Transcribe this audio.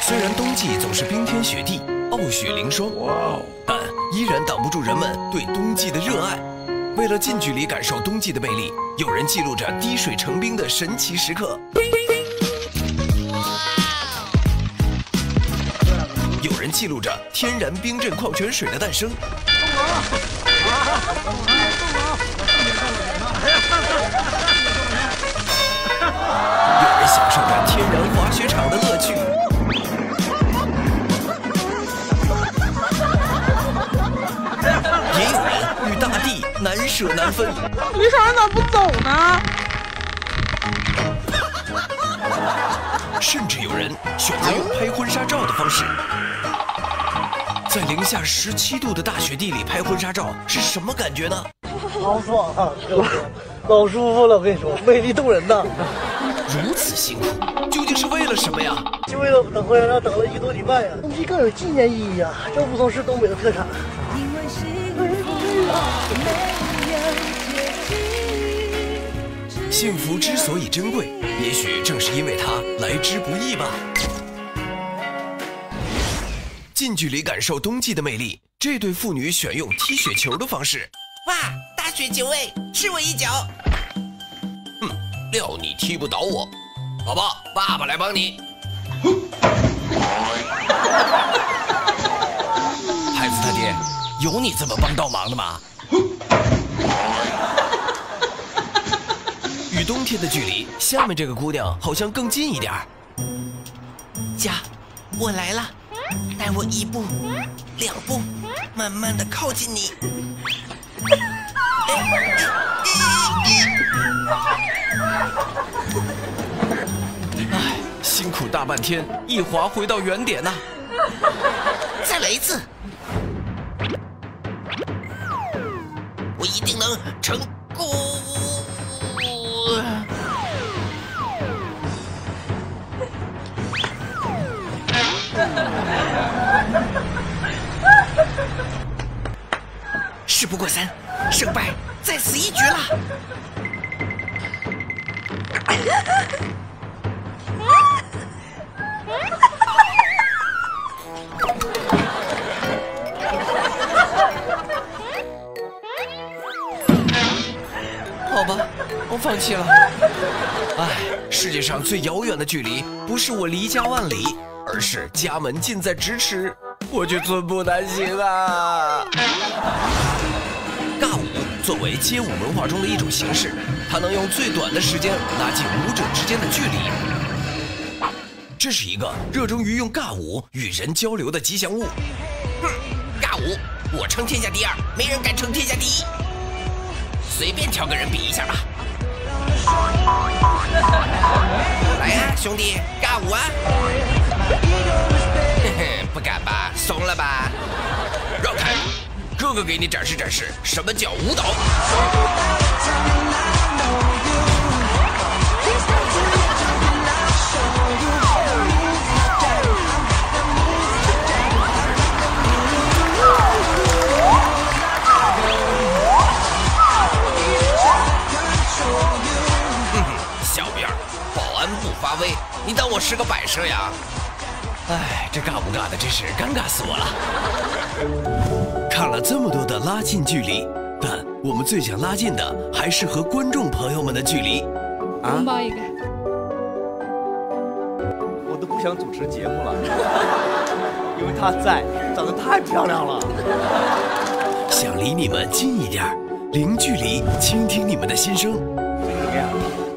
虽然冬季总是冰天雪地、傲雪凌霜，但依然挡不住人们对冬季的热爱。为了近距离感受冬季的魅力，有人记录着滴水成冰的神奇时刻，有人记录着天然冰镇矿泉水的诞生。有人享受着天然滑雪场的乐趣，也有人与大地难舍难分。 李少人咋不走呢？ 甚至有人选择用拍婚纱照的方式。在零下17度的大雪地里拍婚纱照是什么感觉呢？ 好爽啊！老舒服了，我跟你说，美丽动人呐！ 如此辛苦，究竟是为了什么呀？ 就为了等婚纱照等了1个多礼拜呀！冬季更有纪念意义呀，这不总是东北的特产。 幸福之所以珍贵，也许正是因为它来之不易吧。近距离感受冬季的魅力，这对父女选用踢雪球的方式。 哇，大雪球哎，吃我一脚！ 料你踢不倒我，宝宝，爸爸来帮你。孩子他爹，有你这么帮倒忙的吗？与冬天的距离，下面这个姑娘好像更近一点。 家，我来了，带我1步、2步，慢慢的靠近你。 唉，辛苦大半天，一滑回到原点呐。 再来一次，我一定能成功。事不过三，胜败在此一举了。 好吧，我放弃了。唉，世界上最遥远的距离，不是我离家万里，而是家门近在咫尺，我却寸步难行啊！尬舞作为街舞文化中的一种形式，它能用最短的时间拉近舞者之间的距离。这是一个热衷于用尬舞与人交流的吉祥物。 尬舞，我称天下第2，没人敢称天下第1。随便挑个人比一下吧。来呀，兄弟，尬舞啊！嘿嘿，不敢吧？怂了吧？ 让开！哥哥给你展示展示什么叫舞蹈。小辫儿，保安不发威，你当我是个摆设呀？唉，这尬不尬的，真是尴尬死我了。看了这么多的拉近距离，但我们最想拉近的还是和观众朋友们的距离。 拥抱一个。 我都不想主持节目了，因为她在，长得太漂亮了。 想离你们近一点，零距离倾听你们的心声。 就这样。